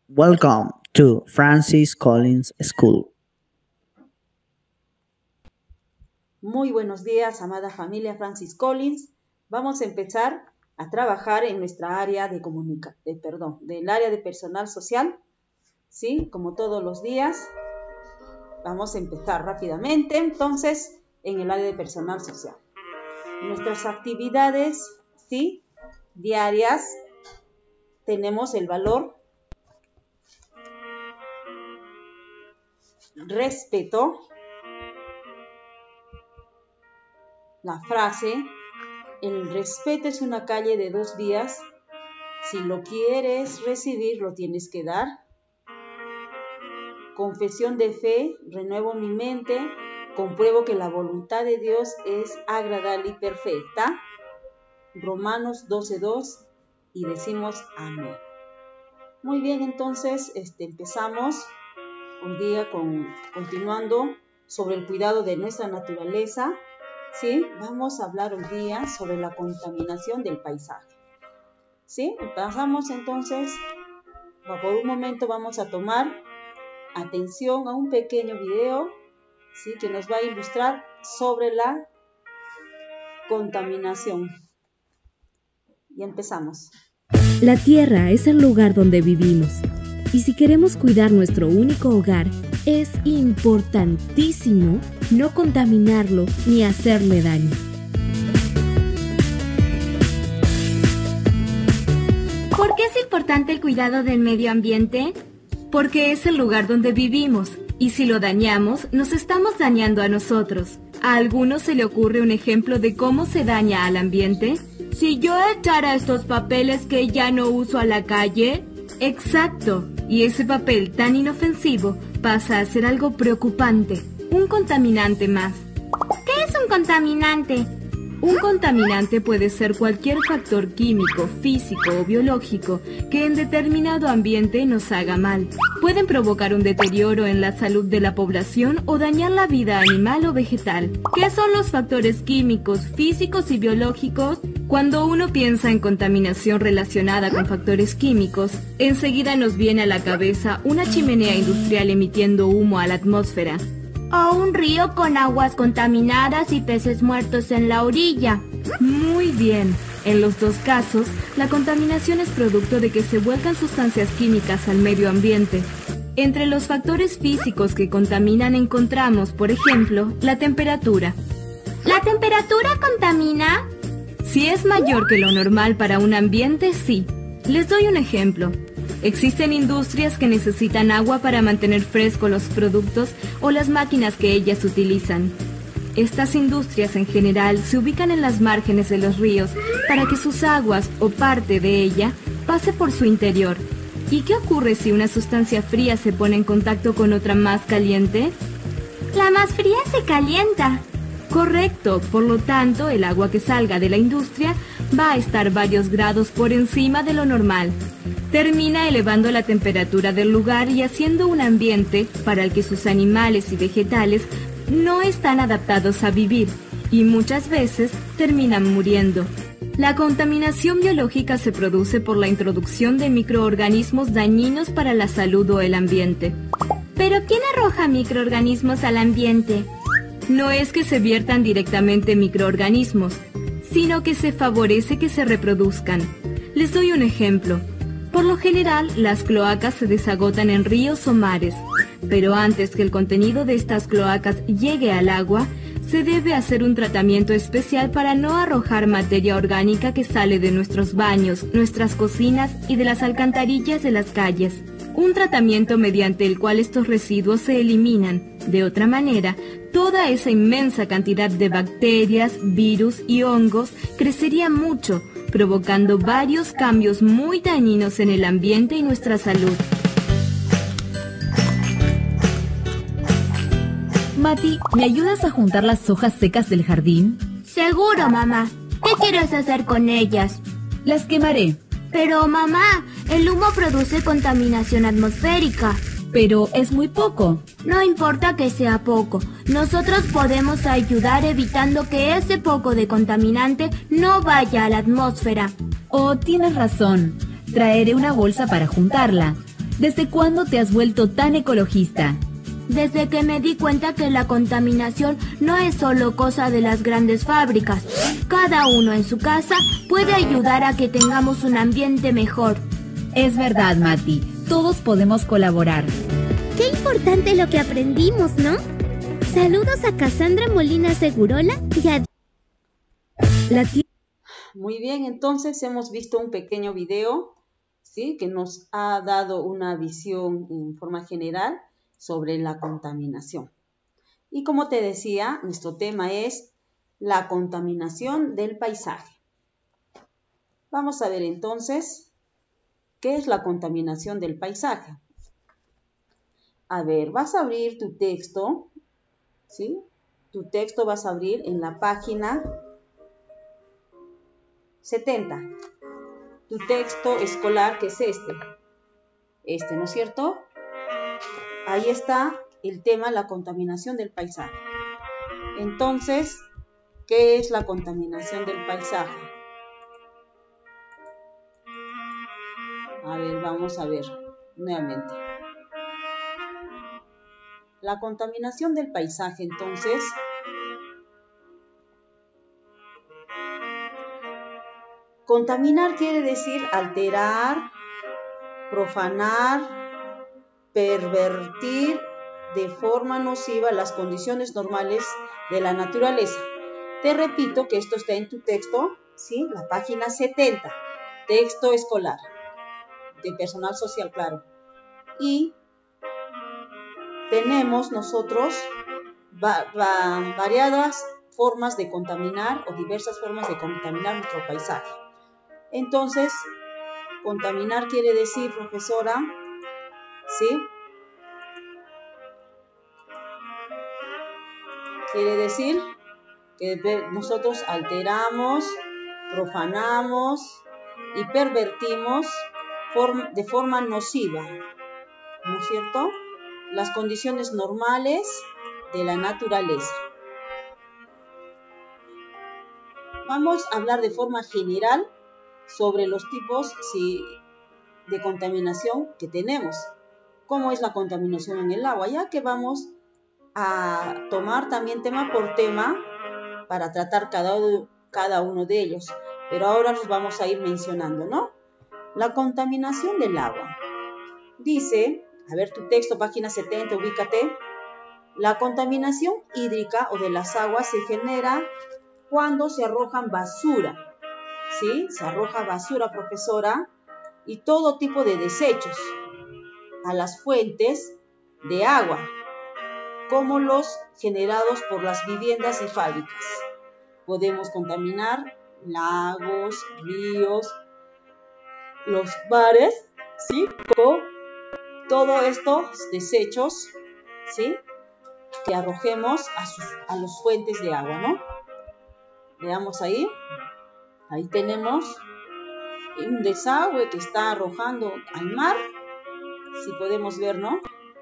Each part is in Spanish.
Welcome to Francis Collins School. Muy buenos días, amada familia Francis Collins. Vamos a empezar a trabajar en nuestra área del área de personal social. ¿Sí? Como todos los días. Vamos a empezar rápidamente, entonces, en el área de personal social. Nuestras actividades, ¿sí?, diarias, tenemos el valor respeto, la frase, el respeto es una calle de dos vías, si lo quieres recibir, lo tienes que dar. Confesión de fe, renuevo mi mente, compruebo que la voluntad de Dios es agradable y perfecta. Romanos 12:2 y decimos amén. Muy bien, entonces empezamos hoy día continuando sobre el cuidado de nuestra naturaleza. ¿Sí? Vamos a hablar hoy día sobre la contaminación del paisaje. ¿Sí? Empezamos entonces, por un momento vamos a tomar atención a un pequeño video, ¿sí?, que nos va a ilustrar sobre la contaminación. Y empezamos. La tierra es el lugar donde vivimos. Y si queremos cuidar nuestro único hogar, es importantísimo no contaminarlo ni hacerle daño. ¿Por qué es importante el cuidado del medio ambiente? Porque es el lugar donde vivimos, y si lo dañamos, nos estamos dañando a nosotros. ¿A alguno se le ocurre un ejemplo de cómo se daña al ambiente? Si yo echara estos papeles que ya no uso a la calle. Exacto, y ese papel tan inofensivo pasa a ser algo preocupante, un contaminante más. ¿Qué es un contaminante? Un contaminante puede ser cualquier factor químico, físico o biológico que en determinado ambiente nos haga mal. Pueden provocar un deterioro en la salud de la población o dañar la vida animal o vegetal. ¿Qué son los factores químicos, físicos y biológicos? Cuando uno piensa en contaminación relacionada con factores químicos, enseguida nos viene a la cabeza una chimenea industrial emitiendo humo a la atmósfera. O un río con aguas contaminadas y peces muertos en la orilla. Muy bien. En los dos casos, la contaminación es producto de que se vuelcan sustancias químicas al medio ambiente. Entre los factores físicos que contaminan encontramos, por ejemplo, la temperatura. ¿La temperatura contamina? Si es mayor que lo normal para un ambiente, sí. Les doy un ejemplo. Existen industrias que necesitan agua para mantener frescos los productos o las máquinas que ellas utilizan. Estas industrias en general se ubican en las márgenes de los ríos para que sus aguas o parte de ella pase por su interior. ¿Y qué ocurre si una sustancia fría se pone en contacto con otra más caliente? La más fría se calienta. Correcto, por lo tanto, el agua que salga de la industria va a estar varios grados por encima de lo normal. Termina elevando la temperatura del lugar y haciendo un ambiente para el que sus animales y vegetales no están adaptados a vivir y muchas veces terminan muriendo. La contaminación biológica se produce por la introducción de microorganismos dañinos para la salud o el ambiente. ¿Pero quién arroja microorganismos al ambiente? No es que se viertan directamente microorganismos, sino que se favorece que se reproduzcan. Les doy un ejemplo. Por lo general, las cloacas se desagotan en ríos o mares, pero antes que el contenido de estas cloacas llegue al agua, se debe hacer un tratamiento especial para no arrojar materia orgánica que sale de nuestros baños, nuestras cocinas y de las alcantarillas de las calles. Un tratamiento mediante el cual estos residuos se eliminan. De otra manera, toda esa inmensa cantidad de bacterias, virus y hongos crecería mucho, provocando varios cambios muy dañinos en el ambiente y nuestra salud. Mati, ¿me ayudas a juntar las hojas secas del jardín? Seguro, mamá. ¿Qué quieres hacer con ellas? Las quemaré. Pero, mamá, el humo produce contaminación atmosférica. Pero es muy poco. No importa que sea poco. Nosotros podemos ayudar evitando que ese poco de contaminante no vaya a la atmósfera. Oh, tienes razón. Traeré una bolsa para juntarla. ¿Desde cuándo te has vuelto tan ecologista? Desde que me di cuenta que la contaminación no es solo cosa de las grandes fábricas. Cada uno en su casa puede ayudar a que tengamos un ambiente mejor. Es verdad, Mati. Todos podemos colaborar. Qué importante lo que aprendimos, ¿no? Saludos a Cassandra Molina Segurola y a... Muy bien, entonces hemos visto un pequeño video, ¿sí? Que nos ha dado una visión en forma general sobre la contaminación. Y como te decía, nuestro tema es la contaminación del paisaje. Vamos a ver entonces, ¿qué es la contaminación del paisaje? A ver, vas a abrir tu texto, ¿sí? Tu texto vas a abrir en la página 70. Tu texto escolar, que es este, ¿no es cierto? Ahí está el tema, la contaminación del paisaje. Entonces, ¿qué es la contaminación del paisaje? A ver, vamos a ver nuevamente. La contaminación del paisaje, entonces, contaminar quiere decir alterar, profanar, pervertir de forma nociva las condiciones normales de la naturaleza. Te repito que esto está en tu texto, ¿sí? La página 70, texto escolar, de personal social, claro. Y tenemos nosotros variadas formas de contaminar o diversas formas de contaminar nuestro paisaje. Entonces, contaminar quiere decir, profesora, ¿sí? Quiere decir que nosotros alteramos, profanamos y pervertimos de forma nociva, ¿no es cierto?, las condiciones normales de la naturaleza. Vamos a hablar de forma general sobre los tipos de contaminación que tenemos. ¿Cómo es la contaminación en el agua? Ya que vamos a tomar también tema por tema para tratar cada uno de ellos. Pero ahora los vamos a ir mencionando, ¿no? La contaminación del agua. Dice, a ver tu texto, página 70, ubícate. La contaminación hídrica o de las aguas se genera cuando se arrojan basura, ¿sí? Se arroja basura, profesora, y todo tipo de desechos a las fuentes de agua, como los generados por las viviendas y fábricas. Podemos contaminar lagos, ríos, los mares, ¿sí? Con todos estos desechos, ¿sí?, que arrojemos a las fuentes de agua, ¿no? Veamos ahí. Ahí tenemos un desagüe que está arrojando al mar. Si podemos ver, ¿no?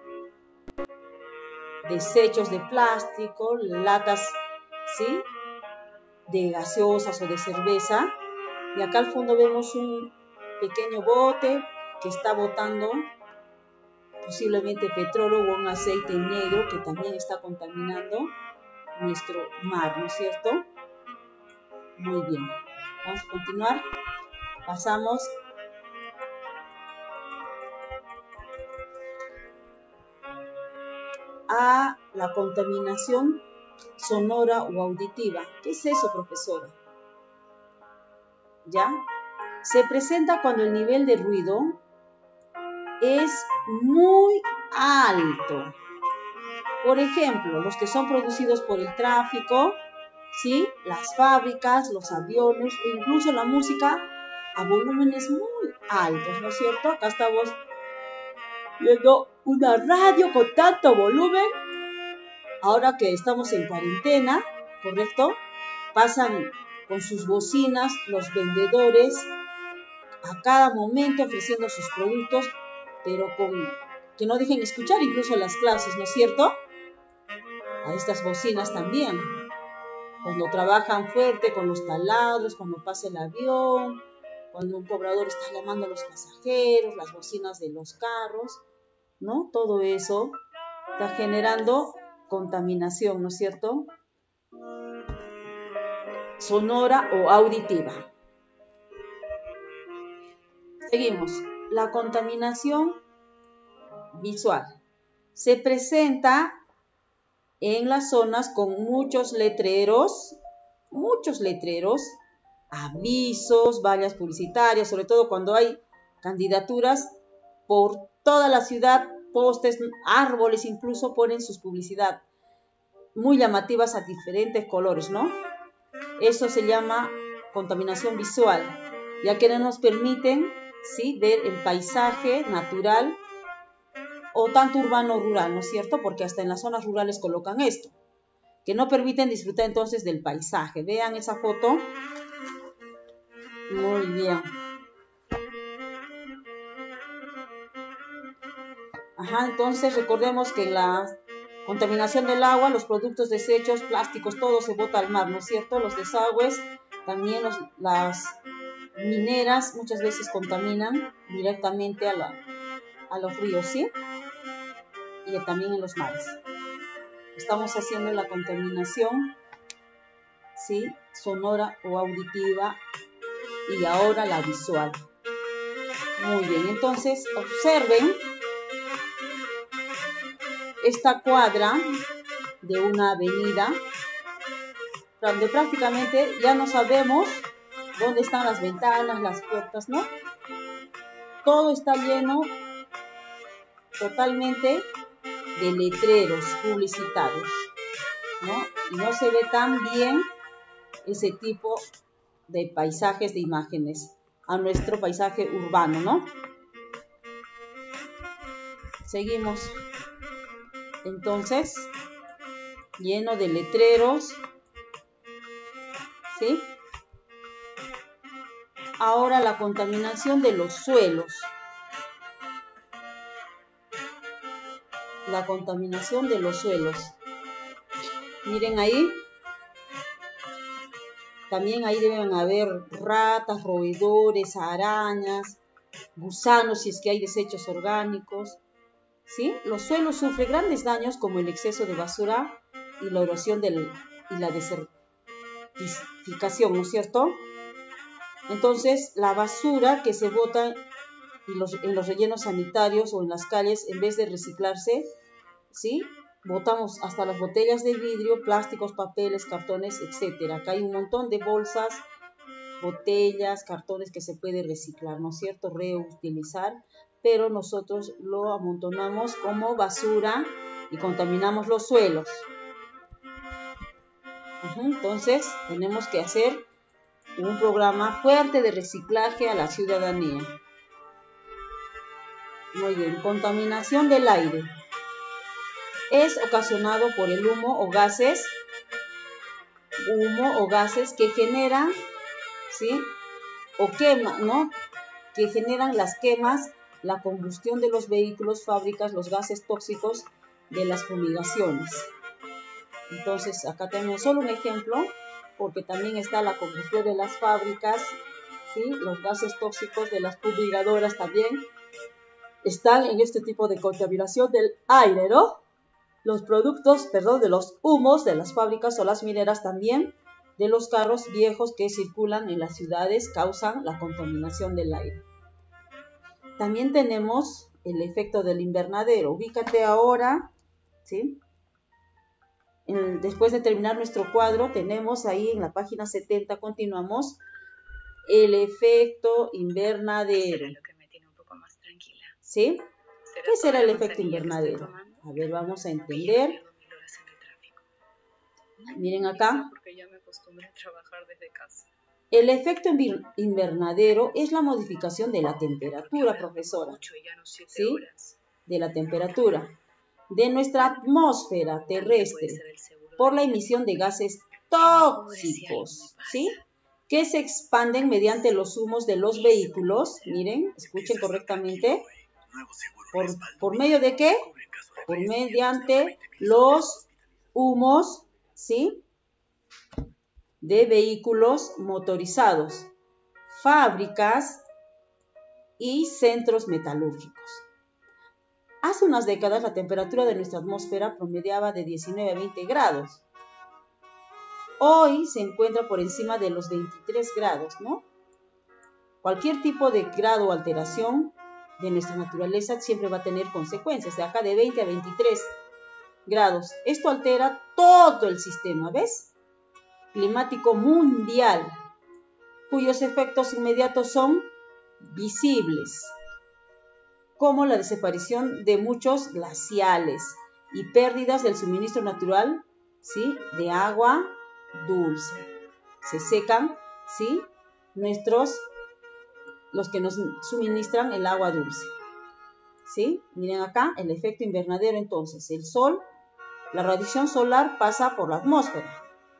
Desechos de plástico, latas, ¿sí?, de gaseosas o de cerveza. Y acá al fondo vemos un pequeño bote que está botando posiblemente petróleo o un aceite negro que también está contaminando nuestro mar, ¿no es cierto? Muy bien. Vamos a continuar. Pasamos a la contaminación sonora o auditiva. ¿Qué es eso, profesora? ¿Ya? Se presenta cuando el nivel de ruido es muy alto. Por ejemplo, los que son producidos por el tráfico, ¿sí?, las fábricas, los aviones e incluso la música a volúmenes muy altos, ¿no es cierto? Acá estamos viendo una radio con tanto volumen. Ahora que estamos en cuarentena, ¿correcto?, pasan con sus bocinas los vendedores a cada momento ofreciendo sus productos, pero que no dejen escuchar incluso las clases, ¿no es cierto? A estas bocinas también. Cuando trabajan fuerte con los taladros, cuando pasa el avión, cuando un cobrador está llamando a los pasajeros, las bocinas de los carros, ¿no? Todo eso está generando contaminación, ¿no es cierto? Sonora o auditiva. Seguimos. La contaminación visual se presenta en las zonas con muchos letreros, avisos, vallas publicitarias, sobre todo cuando hay candidaturas por toda la ciudad, postes, árboles incluso ponen sus publicidad muy llamativas a diferentes colores, ¿no? Eso se llama contaminación visual, ya que no nos permiten, ¿sí?, ver el paisaje natural o tanto urbano o rural, ¿no es cierto? Porque hasta en las zonas rurales colocan esto, que no permiten disfrutar entonces del paisaje. Vean esa foto. Muy bien. Entonces recordemos que la contaminación del agua, los productos desechos, plásticos, todo se bota al mar, ¿no es cierto? Los desagües, también las mineras muchas veces contaminan directamente a los ríos, ¿sí? Y también en los mares. Estamos haciendo la contaminación, ¿sí?, sonora o auditiva, y ahora la visual. Muy bien, entonces observen esta cuadra de una avenida donde prácticamente ya no sabemos dónde están las ventanas, las puertas, ¿no? Todo está lleno totalmente de letreros publicitarios, ¿no? Y no se ve tan bien ese tipo de paisajes, de imágenes a nuestro paisaje urbano, ¿no? Seguimos. Entonces, lleno de letreros, ¿sí? Ahora la contaminación de los suelos. La contaminación de los suelos. Miren ahí. También ahí deben haber ratas, roedores, arañas, gusanos si es que hay desechos orgánicos, ¿sí? Los suelos sufren grandes daños como el exceso de basura y la erosión y la desertificación, ¿no es cierto? Entonces, la basura que se bota en los rellenos sanitarios o en las calles, en vez de reciclarse, ¿sí?, botamos hasta las botellas de vidrio, plásticos, papeles, cartones, etc. Acá hay un montón de bolsas, botellas, cartones que se puede reciclar, ¿no es cierto?, reutilizar, pero nosotros lo amontonamos como basura y contaminamos los suelos. Entonces, tenemos que hacer un programa fuerte de reciclaje a la ciudadanía. Muy bien, contaminación del aire. Es ocasionado por el humo o gases que generan, ¿sí?, o quema, ¿no?, que generan las quemas, la combustión de los vehículos, fábricas, los gases tóxicos de las fumigaciones. Entonces, acá tenemos solo un ejemplo, porque también está la combustión de las fábricas, ¿sí?, los gases tóxicos de las fumigadoras también están en este tipo de contaminación del aire, ¿no? Los productos, de los humos de las fábricas o las mineras también, de los carros viejos que circulan en las ciudades, causan la contaminación del aire. También tenemos el efecto del invernadero. Ubícate ahora, ¿sí? Después de terminar nuestro cuadro, tenemos ahí en la página 70, continuamos, el efecto invernadero. ¿Sí? ¿Qué será el efecto invernadero? A ver, vamos a entender. Miren acá. El efecto invernadero es la modificación de la temperatura, profesora. ¿Sí? De la temperatura de nuestra atmósfera terrestre por la emisión de gases tóxicos, ¿sí?, que se expanden mediante los humos de los vehículos. Miren, escuchen correctamente. ¿Por medio de qué? Mediante los humos, ¿sí?, de vehículos motorizados, fábricas y centros metalúrgicos. Hace unas décadas la temperatura de nuestra atmósfera promediaba de 19 a 20 grados. Hoy se encuentra por encima de los 23 grados, ¿no? Cualquier tipo de grado o alteración de nuestra naturaleza siempre va a tener consecuencias, de acá de 20 a 23 grados. Esto altera todo el sistema, ¿ves? Climático mundial, cuyos efectos inmediatos son visibles, como la desaparición de muchos glaciales y pérdidas del suministro natural, ¿sí?, de agua dulce. Se secan, ¿sí?, los que nos suministran el agua dulce. ¿Sí? Miren acá el efecto invernadero. Entonces, el sol, la radiación solar pasa por la atmósfera.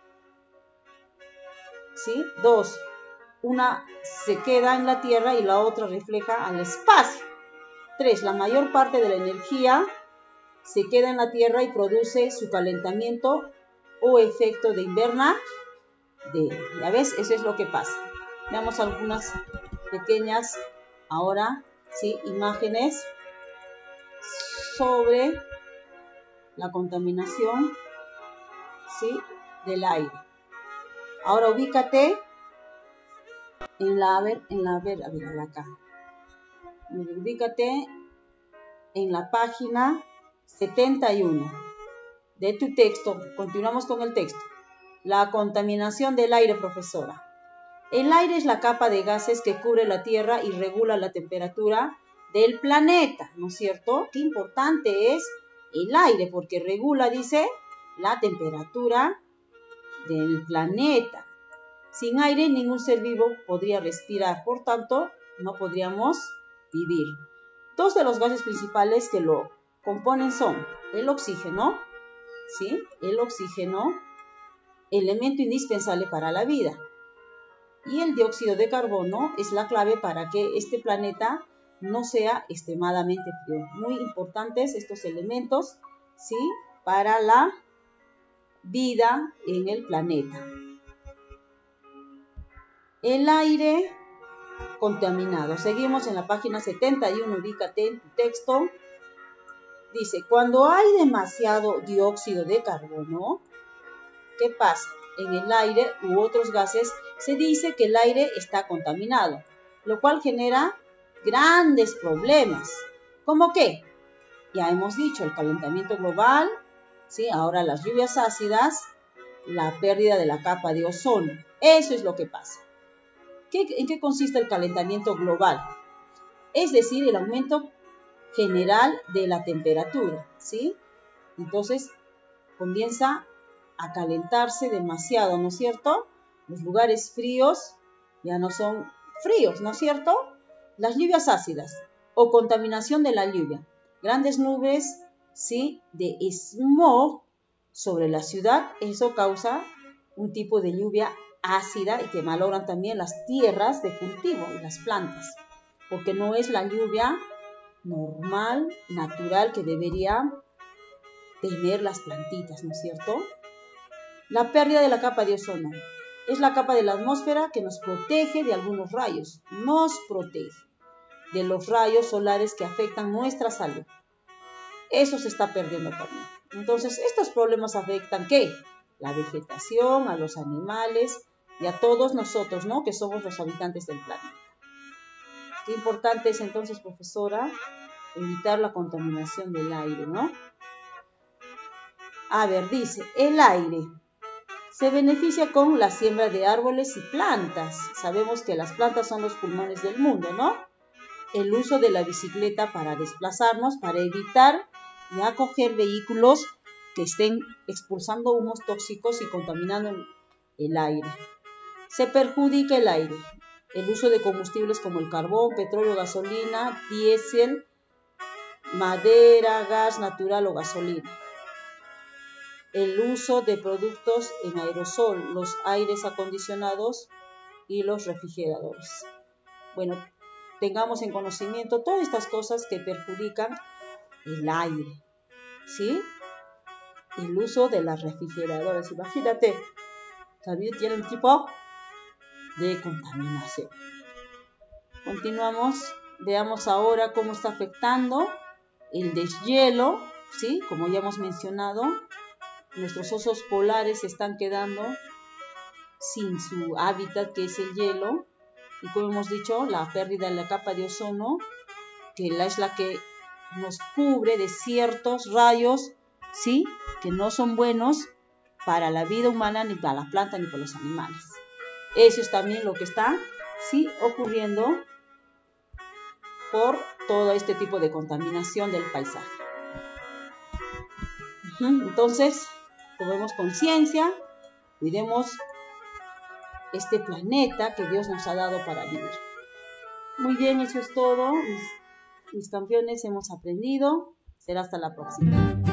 ¿Sí? Dos, una se queda en la Tierra y la otra refleja al espacio. Tres, la mayor parte de la energía se queda en la Tierra y produce su calentamiento o efecto de invernadero. ¿Ya ves? Eso es lo que pasa. Veamos algunas pequeñas, ahora, ¿sí?, imágenes sobre la contaminación, ¿sí?, del aire. Ahora ubícate acá. Ubícate en la página 71 de tu texto. Continuamos con el texto. La contaminación del aire, profesora. El aire es la capa de gases que cubre la Tierra y regula la temperatura del planeta, ¿no es cierto? Qué importante es el aire, porque regula, dice, la temperatura del planeta. Sin aire, ningún ser vivo podría respirar, por tanto, no podríamos vivir. Dos de los gases principales que lo componen son el oxígeno, ¿sí?, el oxígeno, elemento indispensable para la vida. Y el dióxido de carbono es la clave para que este planeta no sea extremadamente frío. Muy importantes estos elementos, ¿sí?, para la vida en el planeta. El aire contaminado. Seguimos en la página 71, ubícate en tu texto. Dice, cuando hay demasiado dióxido de carbono, ¿qué pasa? En el aire u otros gases se dice que el aire está contaminado, lo cual genera grandes problemas. ¿Cómo qué? Ya hemos dicho, el calentamiento global, ¿sí?, ahora las lluvias ácidas, la pérdida de la capa de ozono. Eso es lo que pasa. ¿En qué consiste el calentamiento global? Es decir, el aumento general de la temperatura, ¿sí? Entonces, comienza a calentarse demasiado, ¿no es cierto? Los lugares fríos ya no son fríos, ¿no es cierto? Las lluvias ácidas o contaminación de la lluvia. Grandes nubes, ¿sí?, de smog sobre la ciudad. Eso causa un tipo de lluvia ácida y que malogran también las tierras de cultivo y las plantas, porque no es la lluvia normal, natural que debería tener las plantitas, ¿no es cierto? La pérdida de la capa de ozono. Es la capa de la atmósfera que nos protege de algunos rayos. Nos protege de los rayos solares que afectan nuestra salud. Eso se está perdiendo también. Entonces, estos problemas afectan, ¿qué? La vegetación, a los animales y a todos nosotros, ¿no?, que somos los habitantes del planeta. Qué importante es entonces, profesora, evitar la contaminación del aire, ¿no? A ver, dice, el aire se beneficia con la siembra de árboles y plantas. Sabemos que las plantas son los pulmones del mundo, ¿no? El uso de la bicicleta para desplazarnos, para evitar y acoger vehículos que estén expulsando humos tóxicos y contaminando el aire. Se perjudica el aire. El uso de combustibles como el carbón, petróleo, gasolina, diésel, madera, gas natural o gasolina. El uso de productos en aerosol, los aires acondicionados y los refrigeradores. Bueno, tengamos en conocimiento todas estas cosas que perjudican el aire, ¿sí? El uso de las refrigeradoras, imagínate, también tiene un tipo de contaminación. Continuamos. Veamos ahora cómo está afectando el deshielo, ¿sí? Como ya hemos mencionado, nuestros osos polares se están quedando sin su hábitat, que es el hielo. Y como hemos dicho, la pérdida de la capa de ozono, que es la que nos cubre de ciertos rayos, ¿sí? Que no son buenos para la vida humana, ni para la planta, ni para los animales. Eso es también lo que está, ¿sí?, ocurriendo por todo este tipo de contaminación del paisaje. Entonces, tomemos conciencia, cuidemos este planeta que Dios nos ha dado para vivir. Muy bien, eso es todo. Mis campeones, hemos aprendido. Será hasta la próxima.